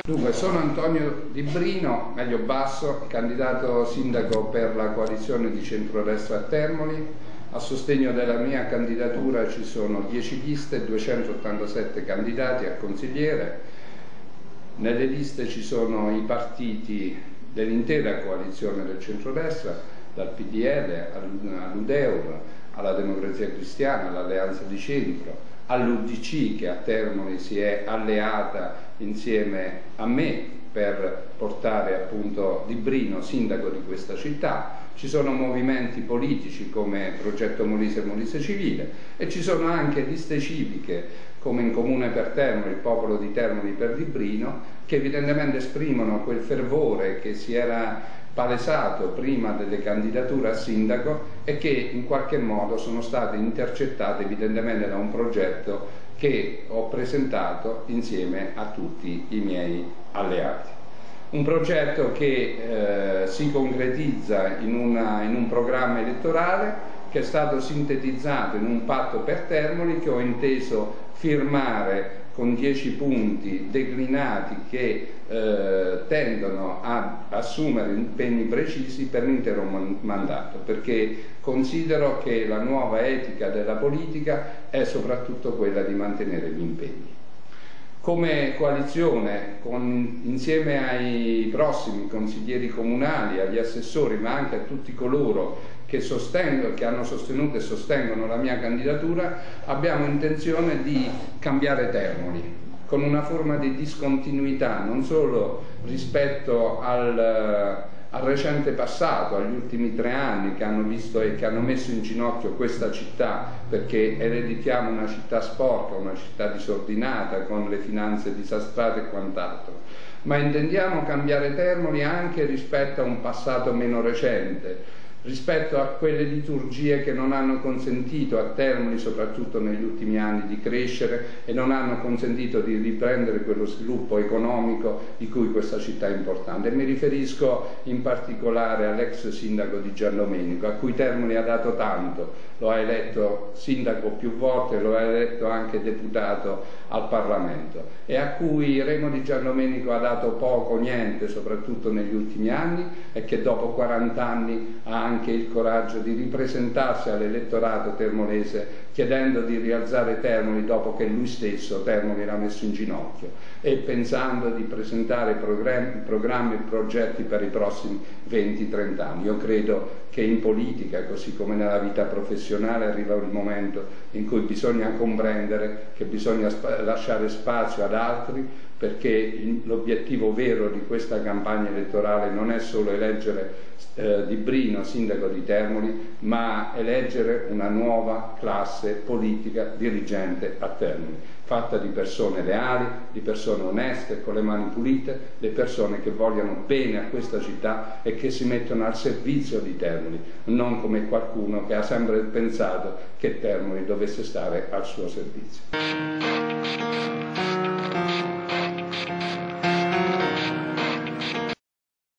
Dunque, sono Antonio Di Brino, meglio Basso, candidato sindaco per la coalizione di centrodestra a Termoli. A sostegno della mia candidatura ci sono 10 liste, 287 candidati a consigliere. Nelle liste ci sono i partiti dell'intera coalizione del centrodestra, dal PDL all'UDEUR, alla Democrazia Cristiana, all'Alleanza di Centro, all'UDC che a Termoli si è alleata insieme a me per portare appunto Di Brino sindaco di questa città. Ci sono movimenti politici come Progetto Molise e Molise Civile e ci sono anche liste civiche come in Comune per Termoli, il popolo di Termoli per Di Brino, che evidentemente esprimono quel fervore che si era palesato prima delle candidature a sindaco e che in qualche modo sono state intercettate evidentemente da un progetto che ho presentato insieme a tutti i miei alleati. Un progetto che si concretizza in un programma elettorale che è stato sintetizzato in un patto per Termoli che ho inteso firmare con 10 punti declinati che tendono ad assumere impegni precisi per l'intero mandato, perché considero che la nuova etica della politica è soprattutto quella di mantenere gli impegni. Come coalizione, insieme ai prossimi consiglieri comunali, agli assessori, ma anche a tutti coloro che hanno sostenuto e sostengono la mia candidatura, abbiamo intenzione di cambiare Termoli, con una forma di discontinuità, non solo rispetto al recente passato, agli ultimi 3 anni che hanno visto e che hanno messo in ginocchio questa città, perché ereditiamo una città sporca, una città disordinata, con le finanze disastrate e quant'altro, ma intendiamo cambiare Termoli anche rispetto a un passato meno recente, rispetto a quelle liturgie che non hanno consentito a Termoli, soprattutto negli ultimi anni, di crescere e non hanno consentito di riprendere quello sviluppo economico di cui questa città è importante. E mi riferisco in particolare all'ex sindaco di Giandomenico, a cui Termoli ha dato tanto, lo ha eletto sindaco più volte, lo ha eletto anche deputato al Parlamento, e a cui Remo di Giandomenico ha dato poco o niente, soprattutto negli ultimi anni, e che dopo 40 anni ha anche il coraggio di ripresentarsi all'elettorato termolese chiedendo di rialzare Termoli dopo che lui stesso Termoli l'ha messo in ginocchio, e pensando di presentare programmi e progetti per i prossimi 20-30 anni. Io credo che in politica, così come nella vita professionale, arriva il momento in cui bisogna comprendere che bisogna lasciare spazio ad altri, perché l'obiettivo vero di questa campagna elettorale non è solo eleggere Di Brino sindaco di Termoli, ma eleggere una nuova classe politica dirigente a Termoli, fatta di persone leali, di persone oneste, con le mani pulite, le persone che vogliono bene a questa città e che si mettono al servizio di Termoli, non come qualcuno che ha sempre pensato che Termoli dovesse stare al suo servizio.